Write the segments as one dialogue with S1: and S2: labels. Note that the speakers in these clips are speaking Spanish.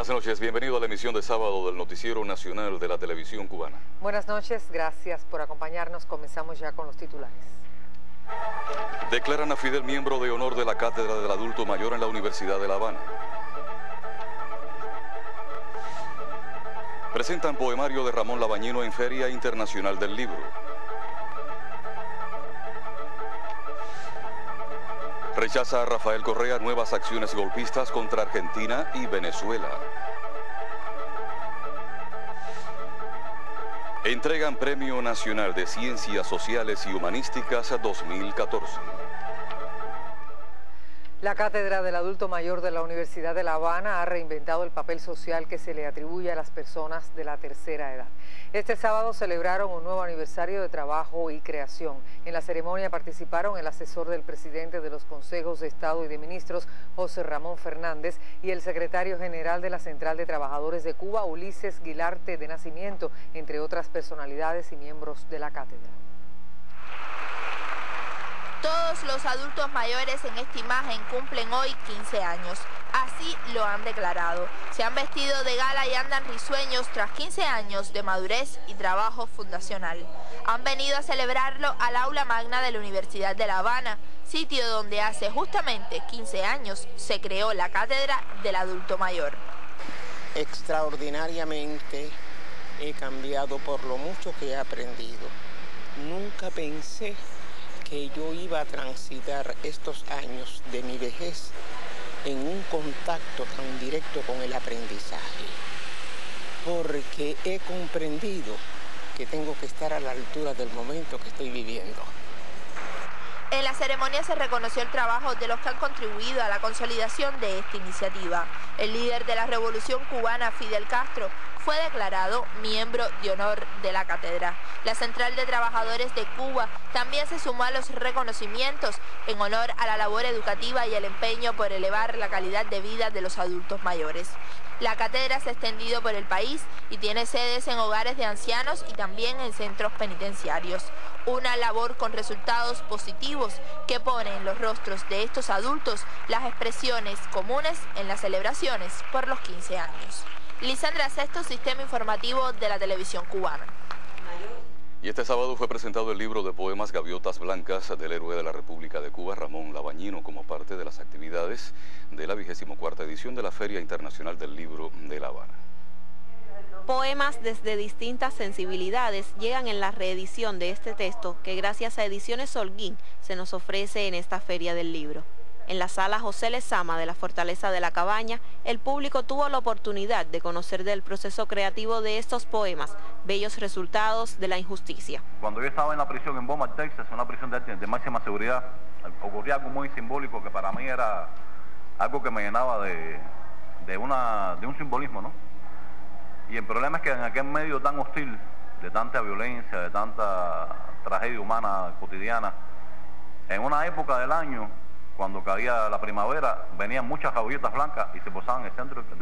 S1: Buenas noches, bienvenido a la emisión de sábado del Noticiero Nacional de la Televisión Cubana.
S2: Buenas noches, gracias por acompañarnos. Comenzamos ya con los titulares.
S1: Declaran a Fidel miembro de honor de la Cátedra del Adulto Mayor en la Universidad de La Habana. Presentan poemario de Ramón Labañino en Feria Internacional del Libro. Rechaza a Rafael Correa nuevas acciones golpistas contra Argentina y Venezuela. Entregan Premio Nacional de Ciencias Sociales y Humanísticas 2014.
S2: La Cátedra del Adulto Mayor de la Universidad de La Habana ha reinventado el papel social que se le atribuye a las personas de la tercera edad. Este sábado celebraron un nuevo aniversario de trabajo y creación. En la ceremonia participaron el asesor del presidente de los Consejos de Estado y de Ministros, José Ramón Fernández, y el secretario general de la Central de Trabajadores de Cuba, Ulises Guilarte de Nacimiento, entre otras personalidades y miembros de la cátedra.
S3: Todos los adultos mayores en esta imagen cumplen hoy 15 años. Así lo han declarado. Se han vestido de gala y andan risueños tras 15 años de madurez y trabajo fundacional. Han venido a celebrarlo al aula magna de la Universidad de La Habana, sitio donde hace justamente 15 años se creó la Cátedra del Adulto Mayor.
S4: Extraordinariamente he cambiado por lo mucho que he aprendido. Nunca pensé que yo iba a transitar estos años de mi vejez en un contacto tan directo con el aprendizaje, porque he comprendido que tengo que estar a la altura del momento que estoy viviendo.
S3: En la ceremonia se reconoció el trabajo de los que han contribuido a la consolidación de esta iniciativa. El líder de la Revolución Cubana, Fidel Castro, fue declarado miembro de honor de la cátedra. La Central de Trabajadores de Cuba también se sumó a los reconocimientos en honor a la labor educativa y el empeño por elevar la calidad de vida de los adultos mayores. La cátedra se ha extendido por el país y tiene sedes en hogares de ancianos y también en centros penitenciarios. Una labor con resultados positivos que pone en los rostros de estos adultos las expresiones comunes en las celebraciones por los 15 años. Lisandra Sesto, Sistema Informativo de la Televisión Cubana.
S1: Y este sábado fue presentado el libro de poemas Gaviotas Blancas del héroe de la República de Cuba, Ramón Labañino, como parte de las actividades de la 24ª edición de la Feria Internacional del Libro de La Habana.
S5: Poemas desde distintas sensibilidades llegan en la reedición de este texto que gracias a Ediciones Holguín se nos ofrece en esta Feria del Libro. En la sala José Lezama de la Fortaleza de la Cabaña, el público tuvo la oportunidad de conocer del proceso creativo de estos poemas, bellos resultados de la injusticia.
S6: Cuando yo estaba en la prisión en Beaumont, Texas, una prisión de máxima seguridad, ocurría algo muy simbólico que para mí era algo que me llenaba de un simbolismo, ¿no? Y el problema es que en aquel medio tan hostil, de tanta violencia, de tanta tragedia humana cotidiana, en una época del año, cuando caía la primavera, venían muchas gaviotas blancas y se posaban en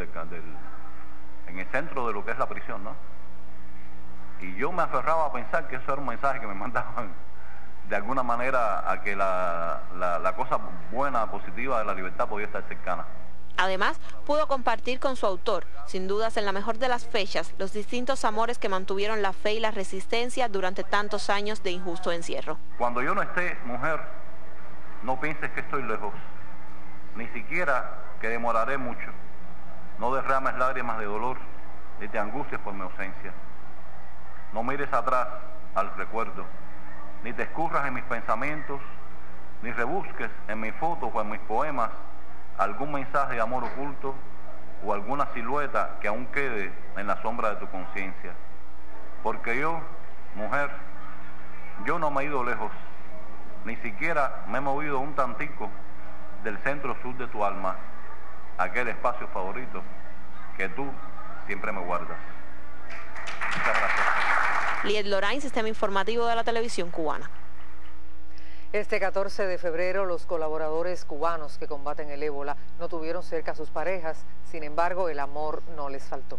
S6: el centro de lo que es la prisión, ¿no? Y yo me aferraba a pensar que eso era un mensaje que me mandaban de alguna manera a que la cosa buena, positiva de la libertad podía estar cercana.
S5: Además, pudo compartir con su autor, sin dudas en la mejor de las fechas, los distintos amores que mantuvieron la fe y la resistencia durante tantos años de injusto encierro.
S6: Cuando yo no esté, mujer, no pienses que estoy lejos, ni siquiera que demoraré mucho. No derrames lágrimas de dolor, ni te angusties por mi ausencia. No mires atrás al recuerdo, ni te escurras en mis pensamientos, ni rebusques en mis fotos o en mis poemas algún mensaje de amor oculto o alguna silueta que aún quede en la sombra de tu conciencia. Porque yo, mujer, yo no me he ido lejos, ni siquiera me he movido un tantico del centro sur de tu alma, aquel espacio favorito que tú siempre me guardas. Muchas gracias.
S5: Lied Lorain, Sistema Informativo de la Televisión Cubana.
S2: Este 14 de febrero, los colaboradores cubanos que combaten el ébola no tuvieron cerca a sus parejas, sin embargo, el amor no les faltó.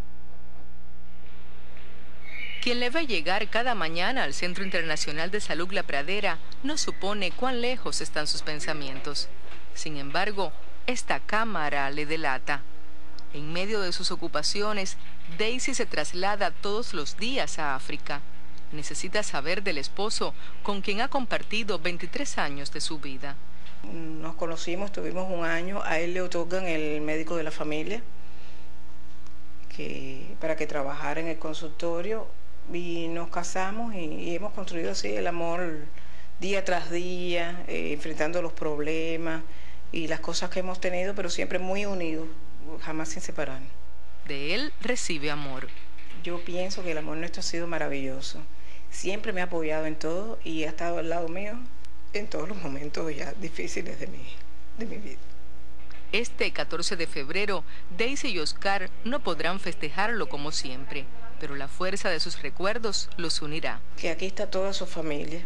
S7: Quien le ve llegar cada mañana al Centro Internacional de Salud La Pradera no supone cuán lejos están sus pensamientos. Sin embargo, esta cámara le delata. En medio de sus ocupaciones, Daisy se traslada todos los días a África. Necesita saber del esposo con quien ha compartido 23 años de su vida.
S4: Nos conocimos, tuvimos un año, a él le otorgan el médico de la familia para que trabajara en el consultorio y nos casamos y hemos construido así el amor día tras día, enfrentando los problemas y las cosas que hemos tenido, pero siempre muy unidos, jamás sin separarnos.
S7: De él recibe amor.
S4: Yo pienso que el amor nuestro ha sido maravilloso. Siempre me ha apoyado en todo y ha estado al lado mío en todos los momentos ya difíciles de mi vida.
S7: Este 14 de febrero, Daisy y Oscar no podrán festejarlo como siempre, pero la fuerza de sus recuerdos los unirá.
S4: Que aquí está toda su familia,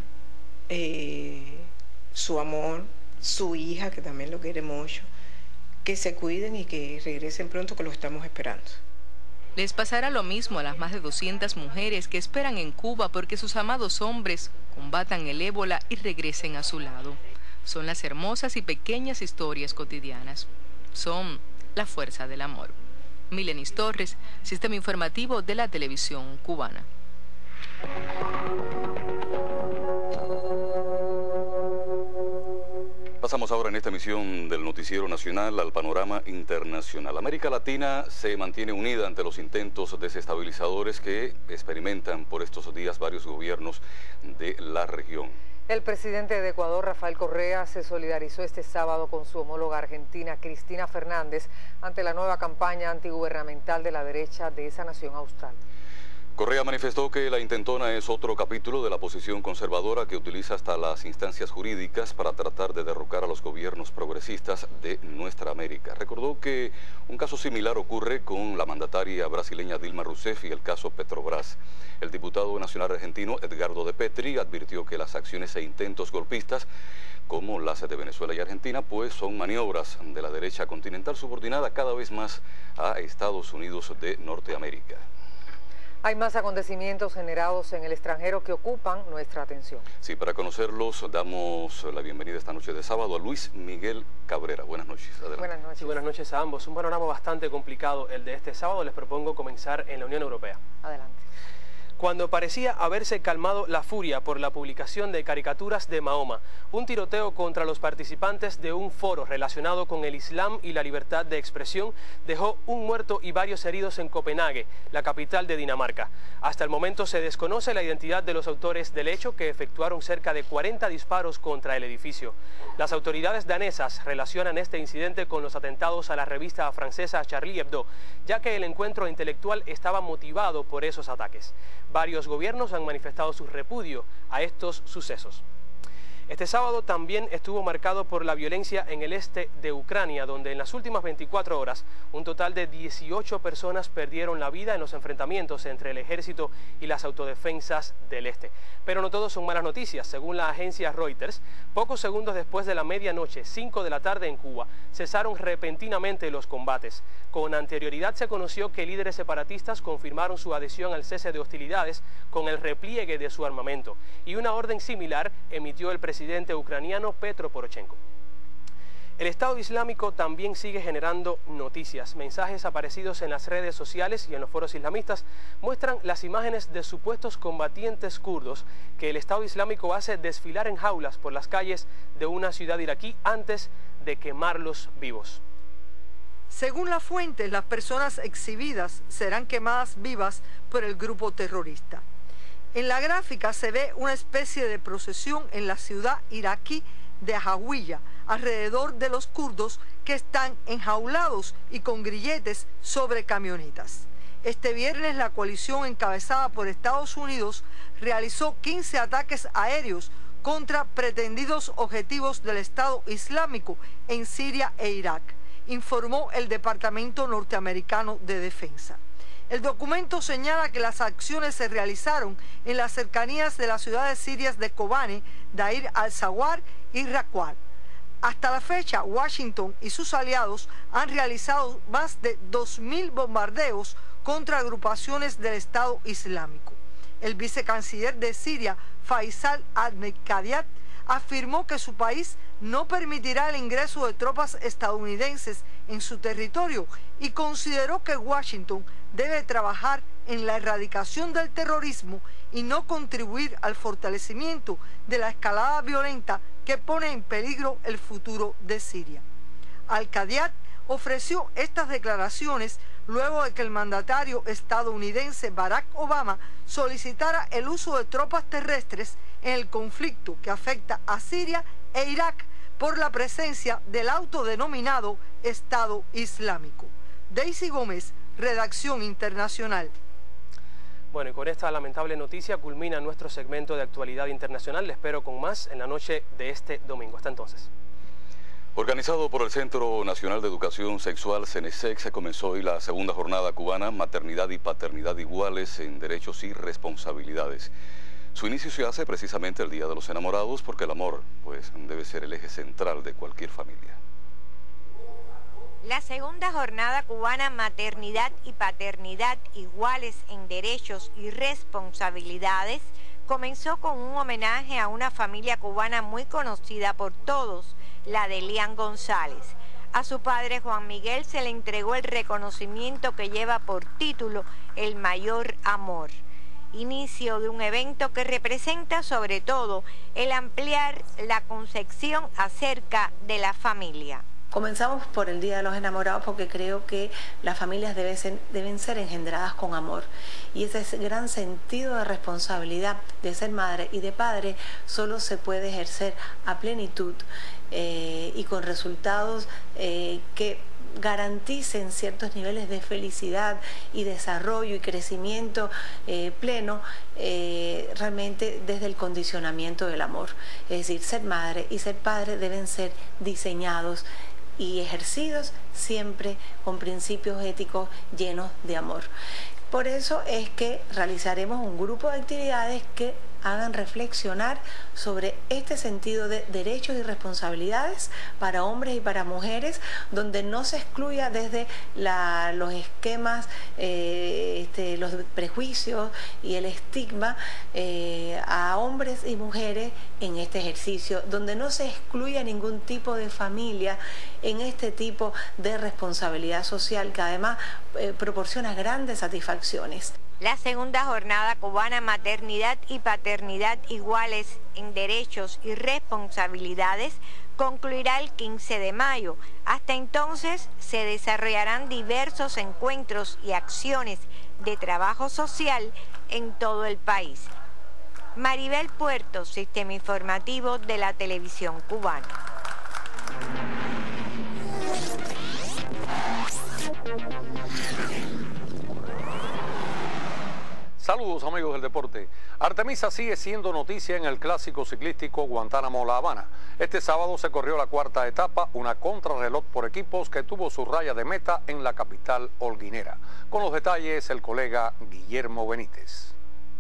S4: su amor, su hija, que también lo quiere mucho, que se cuiden y que regresen pronto, que los estamos esperando.
S7: Les pasará lo mismo a las más de 200 mujeres que esperan en Cuba porque sus amados hombres combatan el ébola y regresen a su lado. Son las hermosas y pequeñas historias cotidianas. Son la fuerza del amor. Milenis Torres, Sistema Informativo de la Televisión Cubana.
S1: Pasamos ahora en esta emisión del Noticiero Nacional al panorama internacional. América Latina se mantiene unida ante los intentos desestabilizadores que experimentan por estos días varios gobiernos de la región.
S2: El presidente de Ecuador, Rafael Correa, se solidarizó este sábado con su homóloga argentina, Cristina Fernández, ante la nueva campaña antigubernamental de la derecha de esa nación austral.
S1: Correa manifestó que la intentona es otro capítulo de la posición conservadora que utiliza hasta las instancias jurídicas para tratar de derrocar a los gobiernos progresistas de nuestra América. Recordó que un caso similar ocurre con la mandataria brasileña Dilma Rousseff y el caso Petrobras. El diputado nacional argentino Edgardo de Petri advirtió que las acciones e intentos golpistas, como las de Venezuela y Argentina, pues son maniobras de la derecha continental subordinada cada vez más a Estados Unidos de Norteamérica.
S2: Hay más acontecimientos generados en el extranjero que ocupan nuestra atención.
S1: Sí, para conocerlos damos la bienvenida esta noche de sábado a Luis Miguel Cabrera. Buenas noches. Adelante.
S8: Buenas noches. Sí, buenas noches a ambos. Un panorama bastante complicado el de este sábado. Les propongo comenzar en la Unión Europea.
S2: Adelante.
S8: Cuando parecía haberse calmado la furia por la publicación de caricaturas de Mahoma, un tiroteo contra los participantes de un foro relacionado con el Islam y la libertad de expresión dejó un muerto y varios heridos en Copenhague, la capital de Dinamarca. Hasta el momento se desconoce la identidad de los autores del hecho, que efectuaron cerca de 40 disparos contra el edificio. Las autoridades danesas relacionan este incidente con los atentados a la revista francesa Charlie Hebdo, ya que el encuentro intelectual estaba motivado por esos ataques. Varios gobiernos han manifestado su repudio a estos sucesos. Este sábado también estuvo marcado por la violencia en el este de Ucrania, donde en las últimas 24 horas un total de 18 personas perdieron la vida en los enfrentamientos entre el ejército y las autodefensas del este. Pero no todo son malas noticias. Según la agencia Reuters, pocos segundos después de la medianoche, 5 de la tarde en Cuba, cesaron repentinamente los combates. Con anterioridad se conoció que líderes separatistas confirmaron su adhesión al cese de hostilidades con el repliegue de su armamento, y una orden similar emitió el presidente ucraniano Petro Poroshenko. El Estado Islámico también sigue generando noticias. Mensajes aparecidos en las redes sociales y en los foros islamistas muestran las imágenes de supuestos combatientes kurdos que el Estado Islámico hace desfilar en jaulas por las calles de una ciudad iraquí antes de quemarlos vivos.
S9: Según la fuente, las personas exhibidas serán quemadas vivas por el grupo terrorista. En la gráfica se ve una especie de procesión en la ciudad iraquí de Hawija, alrededor de los kurdos que están enjaulados y con grilletes sobre camionetas. Este viernes la coalición encabezada por Estados Unidos realizó 15 ataques aéreos contra pretendidos objetivos del Estado Islámico en Siria e Irak, informó el Departamento Norteamericano de Defensa. El documento señala que las acciones se realizaron en las cercanías de las ciudades sirias de Kobane, Deir al-Zawar y Raqqa. Hasta la fecha, Washington y sus aliados han realizado más de 2.000 bombardeos contra agrupaciones del Estado Islámico. El vicecanciller de Siria, Faisal al-Meqdad, afirmó que su país no permitirá el ingreso de tropas estadounidenses en su territorio y consideró que Washington debe trabajar en la erradicación del terrorismo y no contribuir al fortalecimiento de la escalada violenta que pone en peligro el futuro de Siria. Al-Qadiat ofreció estas declaraciones luego de que el mandatario estadounidense Barack Obama solicitara el uso de tropas terrestres en el conflicto que afecta a Siria e Irak por la presencia del autodenominado Estado Islámico. Daisy Gómez, Redacción Internacional.
S8: Bueno, y con esta lamentable noticia culmina nuestro segmento de actualidad internacional. Les espero con más en la noche de este domingo. Hasta entonces.
S1: Organizado por el Centro Nacional de Educación Sexual, CENESEX, se comenzó hoy la segunda jornada cubana Maternidad y Paternidad Iguales en Derechos y Responsabilidades. Su inicio se hace precisamente el Día de los Enamorados porque el amor, pues, debe ser el eje central de cualquier familia.
S10: La segunda jornada cubana Maternidad y Paternidad Iguales en Derechos y Responsabilidades comenzó con un homenaje a una familia cubana muy conocida por todos, la de Elian González. A su padre Juan Miguel se le entregó el reconocimiento que lleva por título El Mayor Amor. Inicio de un evento que representa sobre todo el ampliar la concepción acerca de la familia.
S11: Comenzamos por el Día de los Enamorados porque creo que las familias deben ser engendradas con amor. Y ese gran sentido de responsabilidad de ser madre y de padre solo se puede ejercer a plenitud y con resultados que garanticen ciertos niveles de felicidad y desarrollo y crecimiento pleno realmente desde el condicionamiento del amor. Es decir, ser madre y ser padre deben ser diseñados y ejercidos siempre con principios éticos llenos de amor. Por eso es que realizaremos un grupo de actividades que hagan reflexionar sobre este sentido de derechos y responsabilidades para hombres y para mujeres, donde no se excluya desde los esquemas, los prejuicios y el estigma a hombres y mujeres en este ejercicio, donde no se excluya ningún tipo de familia en este tipo de responsabilidad social que además proporciona grandes satisfacciones.
S10: La segunda jornada cubana Maternidad y Paternidad Iguales en Derechos y Responsabilidades concluirá el 15 de mayo. Hasta entonces se desarrollarán diversos encuentros y acciones de trabajo social en todo el país. Maribel Puerto, Sistema Informativo de la Televisión Cubana.
S12: Saludos amigos del deporte. Artemisa sigue siendo noticia en el clásico ciclístico Guantánamo-La Habana. Este sábado se corrió la cuarta etapa, una contrarreloj por equipos que tuvo su raya de meta en la capital holguinera. Con los detalles el colega Guillermo Benítez.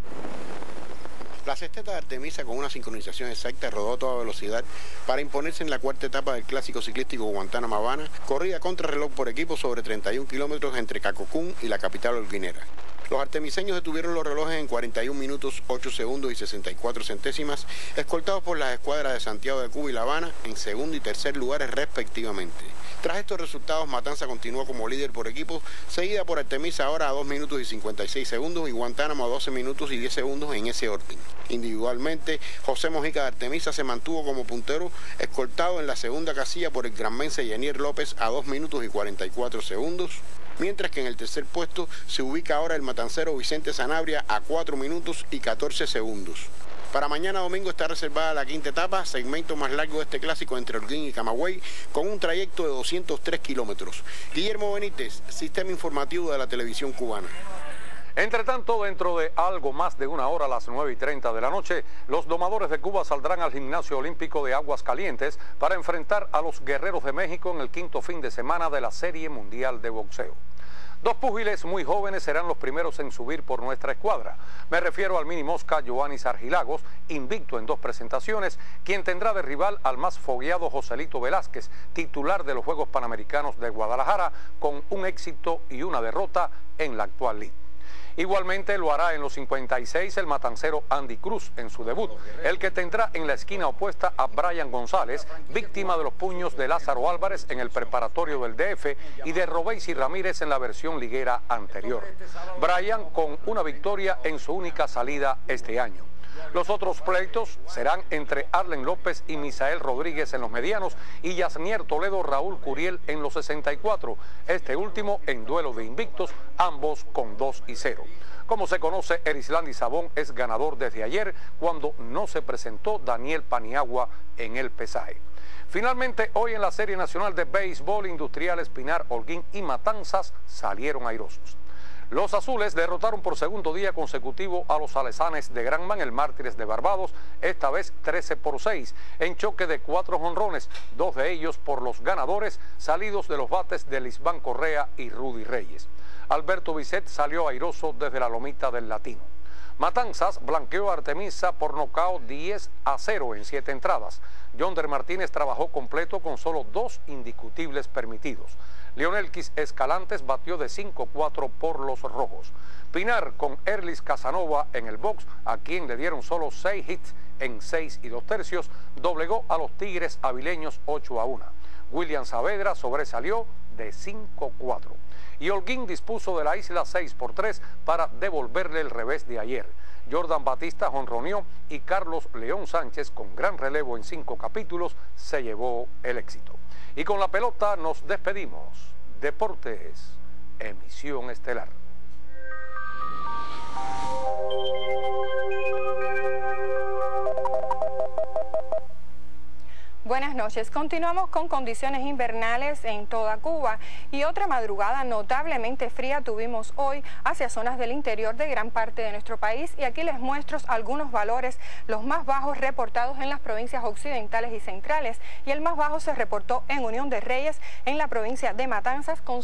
S13: La sexteta de Artemisa, con una sincronización exacta, rodó a toda velocidad para imponerse en la cuarta etapa del clásico ciclístico Guantánamo Habana, corrida contrarreloj por equipo sobre 31 kilómetros entre Cacocún y la capital holguinera. Los artemiseños detuvieron los relojes en 41 minutos, 8 segundos y 64 centésimas, escoltados por las escuadras de Santiago de Cuba y La Habana en segundo y tercer lugares respectivamente. Tras estos resultados, Matanza continuó como líder por equipos, seguida por Artemisa ahora a 2 minutos y 56 segundos y Guantánamo a 12 minutos y 10 segundos en ese orden. Individualmente, José Mojica de Artemisa se mantuvo como puntero, escoltado en la segunda casilla por el granmense Yenier López a 2 minutos y 44 segundos. Mientras que en el tercer puesto se ubica ahora el matancero Vicente Sanabria a 4 minutos y 14 segundos. Para mañana domingo está reservada la quinta etapa, segmento más largo de este clásico entre Holguín y Camagüey, con un trayecto de 203 kilómetros. Guillermo Benítez, Sistema Informativo de la Televisión Cubana.
S12: Entre tanto, dentro de algo más de una hora, a las 9:30 de la noche, los domadores de Cuba saldrán al Gimnasio Olímpico de Aguascalientes para enfrentar a los Guerreros de México en el quinto fin de semana de la Serie Mundial de Boxeo. Dos púgiles muy jóvenes serán los primeros en subir por nuestra escuadra. Me refiero al mini mosca Yoanis Argilagos, invicto en 2 presentaciones, quien tendrá de rival al más fogueado Joselito Velázquez, titular de los Juegos Panamericanos de Guadalajara, con un éxito y una derrota en la actual lid. Igualmente lo hará en los 56 el matancero Andy Cruz en su debut, el que tendrá en la esquina opuesta a Brian González, víctima de los puños de Lázaro Álvarez en el preparatorio del DF y de Robeysi Ramírez en la versión liguera anterior. Brian con una victoria en su única salida este año. Los otros pleitos serán entre Arlen López y Misael Rodríguez en los medianos y Yasnier Toledo Raúl Curiel en los 64, este último en duelo de invictos, ambos con 2-0. Como se conoce, Erislandy Sabón es ganador desde ayer cuando no se presentó Daniel Paniagua en el pesaje. Finalmente, hoy en la Serie Nacional de Béisbol, Industriales, Pinar, Holguín y Matanzas salieron airosos. Los azules derrotaron por segundo día consecutivo a los Salesanes de Granman, el Mártires de Barbados, esta vez 13-6, en choque de 4 jonrones, 2 de ellos por los ganadores salidos de los bates de Lisbán Correa y Rudy Reyes. Alberto Bisset salió airoso desde la lomita del Latino. Matanzas blanqueó a Artemisa por nocaut 10-0 en 7 entradas. Yonder Martínez trabajó completo con solo 2 indiscutibles permitidos. Leonelquis Escalantes batió de 5-4 por los rojos. Pinar con Erlis Casanova en el box, a quien le dieron solo 6 hits en 6 2/3, doblegó a los Tigres avileños 8-1. William Saavedra sobresalió de 5-4. Y Holguín dispuso de la isla 6-3 para devolverle el revés de ayer. Jordan Batista jonroneó y Carlos León Sánchez, con gran relevo en 5 capítulos, se llevó el éxito. Y con la pelota nos despedimos. Deportes, emisión estelar.
S14: Buenas noches. Continuamos con condiciones invernales en toda Cuba y otra madrugada notablemente fría tuvimos hoy hacia zonas del interior de gran parte de nuestro país, y aquí les muestro algunos valores, los más bajos reportados en las provincias occidentales y centrales, y el más bajo se reportó en Unión de Reyes, en la provincia de Matanzas, con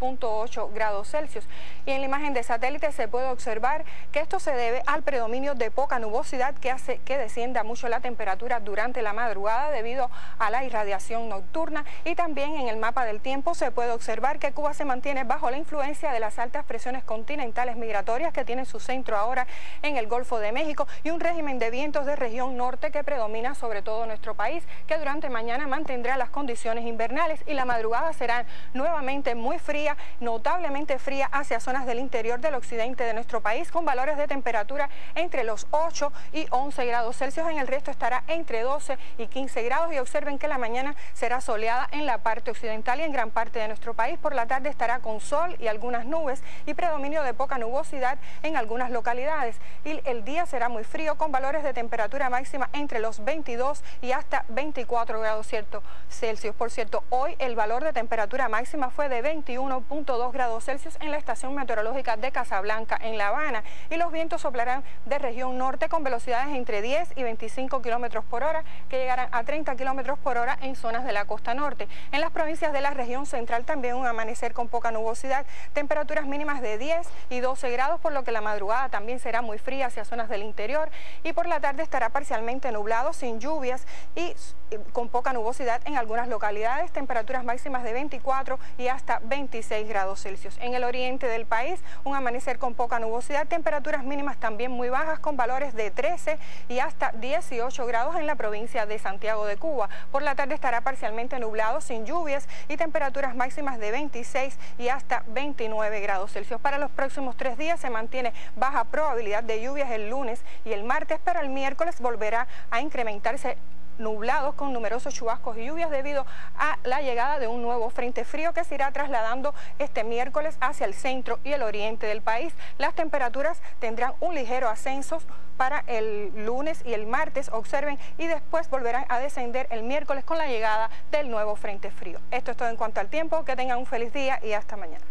S14: 6.8 grados Celsius. Y en la imagen de satélite se puede observar que esto se debe al predominio de poca nubosidad que hace que descienda mucho la temperatura durante la madrugada debido a la irradiación nocturna. Y también en el mapa del tiempo se puede observar que Cuba se mantiene bajo la influencia de las altas presiones continentales migratorias que tienen su centro ahora en el Golfo de México, y un régimen de vientos de región norte que predomina sobre todo nuestro país, que durante mañana mantendrá las condiciones invernales, y la madrugada será nuevamente muy fría, notablemente fría hacia zonas del interior del occidente de nuestro país, con valores de temperatura entre los 8 y 11 grados Celsius. En el resto estará entre 12 y 15 grados. Y observen que la mañana será soleada en la parte occidental y en gran parte de nuestro país. Por la tarde estará con sol y algunas nubes y predominio de poca nubosidad en algunas localidades. Y el día será muy frío, con valores de temperatura máxima entre los 22 y hasta 24 grados Celsius. Por cierto, hoy el valor de temperatura máxima fue de 21.2 grados Celsius en la estación meteorológica de Casablanca, en La Habana, y los vientos soplarán de región norte con velocidades entre 10 y 25 kilómetros por hora, que llegarán a 30 kilómetros por hora en zonas de la costa norte. En las provincias de la región central también un amanecer con poca nubosidad, temperaturas mínimas de 10 y 12 grados, por lo que la madrugada también será muy fría hacia zonas del interior, y por la tarde estará parcialmente nublado, sin lluvias y con poca nubosidad en algunas localidades, temperaturas máximas de 24 y hasta 26 grados Celsius. En el oriente del país, un amanecer con poca nubosidad, temperaturas mínimas también muy bajas, con valores de 13 y hasta 18 grados en la provincia de Santiago de Cuba. Por la tarde estará parcialmente nublado, sin lluvias, y temperaturas máximas de 26 y hasta 29 grados Celsius. Para los próximos 3 días se mantiene baja probabilidad de lluvias el lunes y el martes, pero el miércoles volverá a incrementarse nublados con numerosos chubascos y lluvias debido a la llegada de un nuevo frente frío que se irá trasladando este miércoles hacia el centro y el oriente del país. Las temperaturas tendrán un ligero ascenso para el lunes y el martes, observen, y después volverán a descender el miércoles con la llegada del nuevo frente frío. Esto es todo en cuanto al tiempo. Que tengan un feliz día y hasta mañana.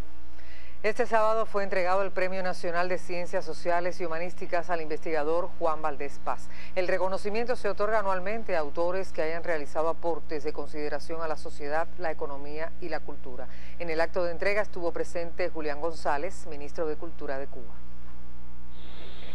S2: Este sábado fue entregado el Premio Nacional de Ciencias Sociales y Humanísticas al investigador Juan Valdés Paz. El reconocimiento se otorga anualmente a autores que hayan realizado aportes de consideración a la sociedad, la economía y la cultura. En el acto de entrega estuvo presente Julián González, ministro de Cultura de Cuba.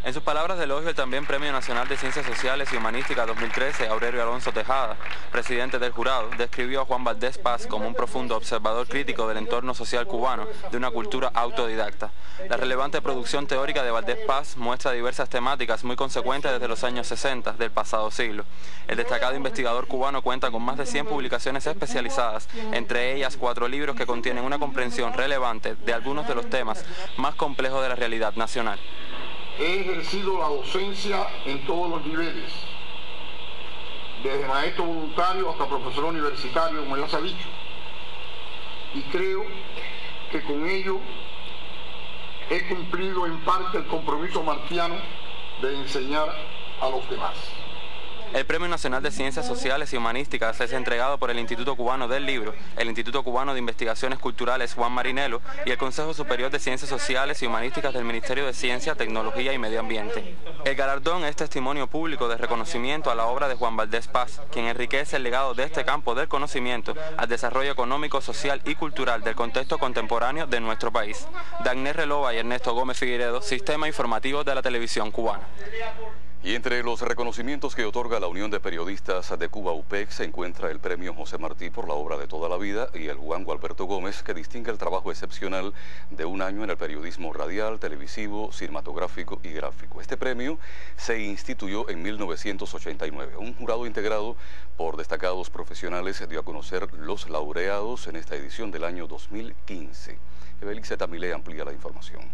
S15: En sus palabras de elogio, el también Premio Nacional de Ciencias Sociales y Humanísticas 2013, Aurelio Alonso Tejada, presidente del jurado, describió a Juan Valdés Paz como un profundo observador crítico del entorno social cubano, de una cultura autodidacta. La relevante producción teórica de Valdés Paz muestra diversas temáticas muy consecuentes desde los años 60 del pasado siglo. El destacado investigador cubano cuenta con más de 100 publicaciones especializadas, entre ellas 4 libros que contienen una comprensión relevante de algunos de los temas más complejos de la realidad nacional.
S16: He ejercido la docencia en todos los niveles, desde maestro voluntario hasta profesor universitario, como ya se ha dicho, y creo que con ello he cumplido en parte el compromiso martiano de enseñar a los demás.
S15: El Premio Nacional de Ciencias Sociales y Humanísticas es entregado por el Instituto Cubano del Libro, el Instituto Cubano de Investigaciones Culturales Juan Marinelo y el Consejo Superior de Ciencias Sociales y Humanísticas del Ministerio de Ciencia, Tecnología y Medio Ambiente. El galardón es testimonio público de reconocimiento a la obra de Juan Valdés Paz, quien enriquece el legado de este campo del conocimiento al desarrollo económico, social y cultural del contexto contemporáneo de nuestro país. Dagner Relova y Ernesto Gómez Figueiredo, Sistema Informativo de la Televisión Cubana.
S1: Y entre los reconocimientos que otorga la Unión de Periodistas de Cuba, UPEC, se encuentra el Premio José Martí por la obra de toda la vida y el Juan Gualberto Gómez, que distingue el trabajo excepcional de un año en el periodismo radial, televisivo, cinematográfico y gráfico. Este premio se instituyó en 1989. Un jurado integrado por destacados profesionales dio a conocer los laureados en esta edición del año 2015. Ebelixe Tamilé amplía la información.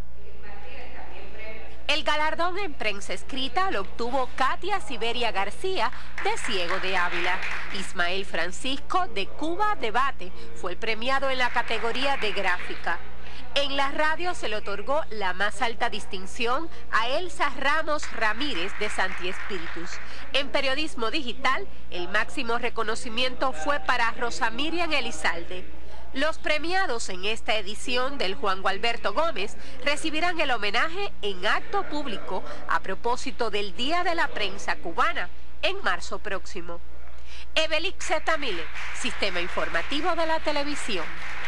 S17: El galardón en prensa escrita lo obtuvo Katia Siberia García, de Ciego de Ávila. Ismael Francisco, de Cuba Debate, fue el premiado en la categoría de gráfica. En la radio se le otorgó la más alta distinción a Elsa Ramos Ramírez, de Santi Espíritus. En periodismo digital, el máximo reconocimiento fue para Rosa Miriam Elizalde. Los premiados en esta edición del Juan Gualberto Gómez recibirán el homenaje en acto público a propósito del Día de la Prensa Cubana en marzo próximo. Ebelixe Tamile, Sistema Informativo de la Televisión.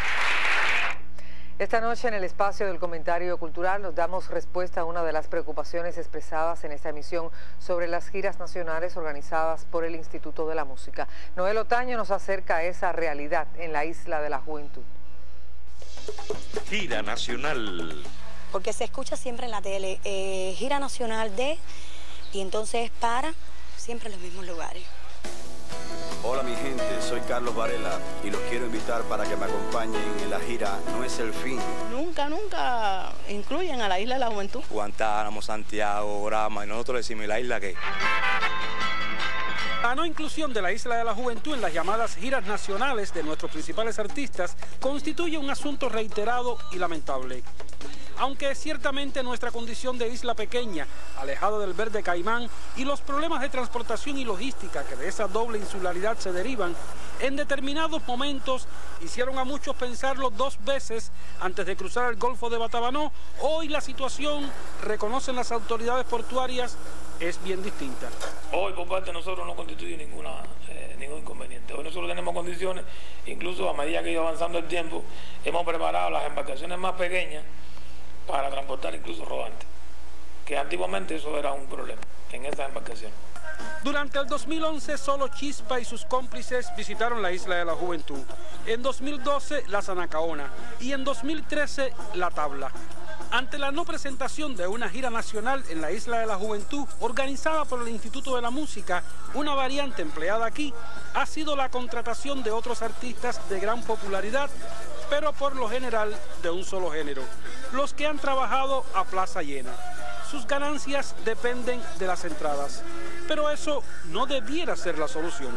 S2: Esta noche en el espacio del comentario cultural nos damos respuesta a una de las preocupaciones expresadas en esta emisión sobre las giras nacionales organizadas por el Instituto de la Música. Noel Otaño nos acerca a esa realidad en la Isla de la Juventud.
S18: Gira nacional.
S19: Porque se escucha siempre en la tele, gira nacional de, y entonces para siempre en los mismos lugares.
S20: Hola mi gente, soy Carlos Varela y los quiero invitar para que me acompañen en la gira No es el fin.
S21: Nunca incluyen a la Isla de la Juventud.
S20: Guantánamo, Santiago, Grama, y nosotros decimos, ¿y la isla qué?
S22: La no inclusión de la Isla de la Juventud en las llamadas giras nacionales de nuestros principales artistas constituye un asunto reiterado y lamentable. Aunque ciertamente nuestra condición de isla pequeña, alejada del verde Caimán, y los problemas de transportación y logística que de esa doble insularidad se derivan, en determinados momentos hicieron a muchos pensarlo 2 veces antes de cruzar el Golfo de Batabanó. Hoy la situación, reconocen las autoridades portuarias, es bien distinta.
S23: Hoy por parte de nosotros no constituye ningún inconveniente. Hoy nosotros tenemos condiciones, incluso a medida que ha ido avanzando el tiempo, hemos preparado las embarcaciones más pequeñas para transportar incluso rodantes, que antiguamente eso era un problema en esas embarcaciones.
S22: Durante el 2011 solo Chispa y sus cómplices visitaron la Isla de la Juventud, en 2012 la Zanacaona y en 2013 la Tabla. Ante la no presentación de una gira nacional en la Isla de la Juventud organizada por el Instituto de la Música, una variante empleada aquí ha sido la contratación de otros artistas de gran popularidad, pero por lo general de un solo género, los que han trabajado a plaza llena. Sus ganancias dependen de las entradas, pero eso no debiera ser la solución.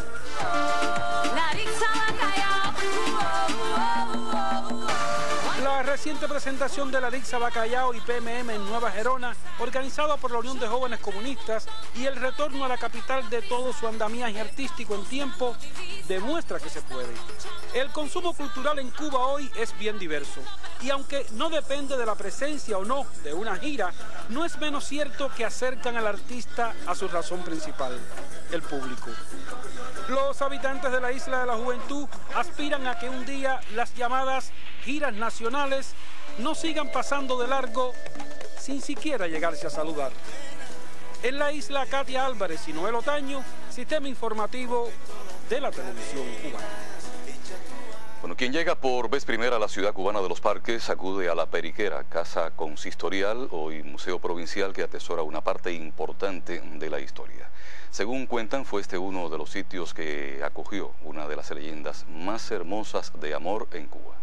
S22: La reciente presentación de la Rixa Bacallao y PMM en Nueva Gerona, organizada por la Unión de Jóvenes Comunistas, y el retorno a la capital de todo su andamiaje artístico en tiempo, demuestra que se puede. El consumo cultural en Cuba hoy es bien diverso, y aunque no depende de la presencia o no de una gira, no es menos cierto que acercan al artista a su razón principal, el público. Los habitantes de la Isla de la Juventud aspiran a que un día las llamadas giras nacionales no sigan pasando de largo sin siquiera llegarse a saludar. En la isla, Katia Álvarez y Noel Otaño, Sistema Informativo de la Televisión Cubana.
S1: Bueno, quien llega por vez primera a la ciudad cubana de Los Parques acude a La Periquera, casa consistorial, hoy museo provincial, que atesora una parte importante de la historia. Según cuentan, fue este uno de los sitios que acogió una de las leyendas más hermosas de amor en Cuba.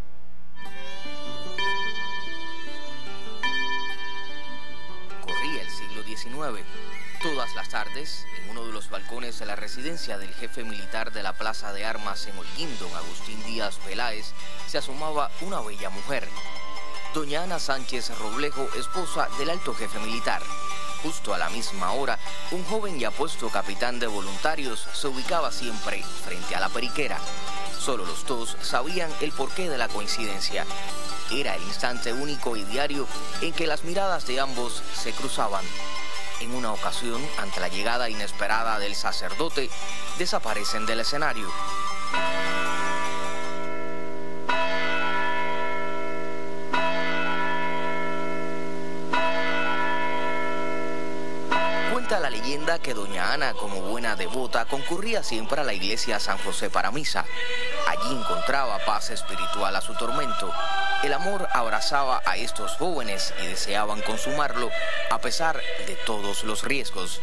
S3: Corría el siglo XIX. Todas las tardes, en uno de los balcones de la residencia del jefe militar de la Plaza de Armas en Holguín, don Agustín Díaz Peláez, se asomaba una bella mujer. Doña Ana Sánchez Roblejo, esposa del alto jefe militar. Justo a la misma hora, un joven y apuesto capitán de voluntarios se ubicaba siempre frente a la periquera. Solo los dos sabían el porqué de la coincidencia. Era el instante único y diario en que las miradas de ambos se cruzaban. En una ocasión, ante la llegada inesperada del sacerdote, desaparecen del escenario. Cuenta la leyenda que doña Ana, como buena devota, concurría siempre a la iglesia San José para misa. Allí encontraba paz espiritual a su tormento. El amor abrazaba a estos jóvenes y deseaban consumarlo a pesar de todos los riesgos.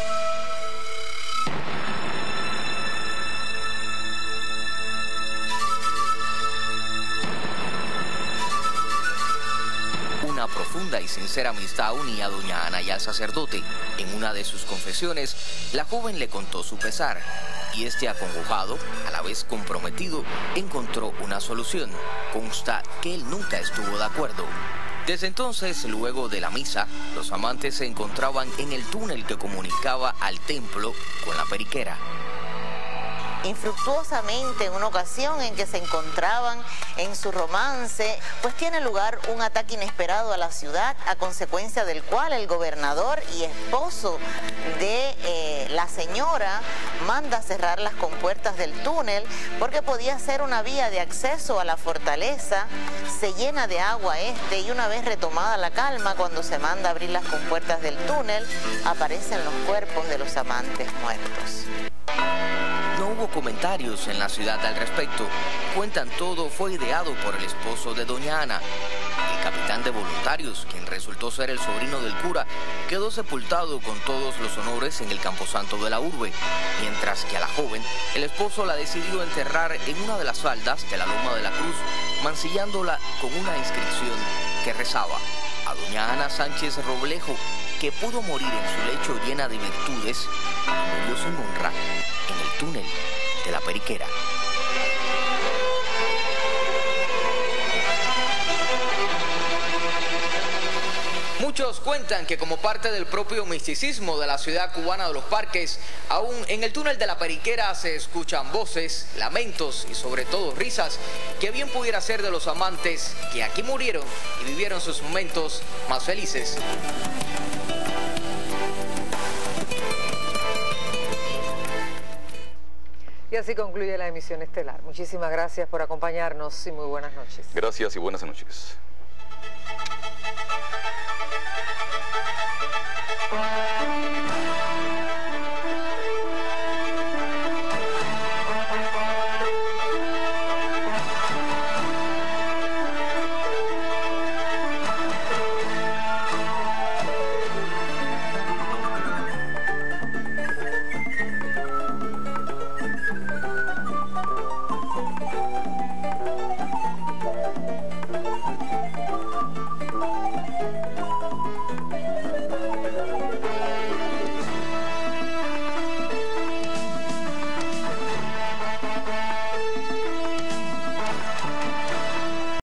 S3: Una profunda y sincera amistad unía a doña Ana y al sacerdote. En una de sus confesiones, la joven le contó su pesar, y este, acongojado, a la vez comprometido, encontró una solución. Consta que él nunca estuvo de acuerdo. Desde entonces, luego de la misa, los amantes se encontraban en el túnel que comunicaba al templo con la periquera.
S6: Infructuosamente, en una ocasión en que se encontraban en su romance, pues tiene lugar un ataque inesperado a la ciudad, a consecuencia del cual el gobernador y esposo de la señora manda cerrar las compuertas del túnel porque podía ser una vía de acceso a la fortaleza. Se llena de agua y una vez retomada la calma, cuando se manda abrir las compuertas del túnel, aparecen los cuerpos de los amantes muertos.
S3: No hubo comentarios en la ciudad al respecto. Cuentan todo fue ideado por el esposo de doña Ana. El capitán de voluntarios, quien resultó ser el sobrino del cura, quedó sepultado con todos los honores en el camposanto de la urbe, mientras que a la joven, el esposo la decidió enterrar en una de las faldas de la Loma de la Cruz, mancillándola con una inscripción que rezaba: a doña Ana Sánchez Roblejo, que pudo morir en su lecho llena de virtudes, y murió sin honra en el túnel de la periquera. Muchos cuentan que como parte del propio misticismo de la ciudad cubana de Los Parques, aún en el túnel de la periquera se escuchan voces, lamentos y sobre todo risas, que bien pudiera ser de los amantes que aquí murieron y vivieron sus momentos más felices.
S2: Y así concluye la emisión estelar. Muchísimas gracias por acompañarnos y muy buenas noches.
S1: Gracias y buenas noches.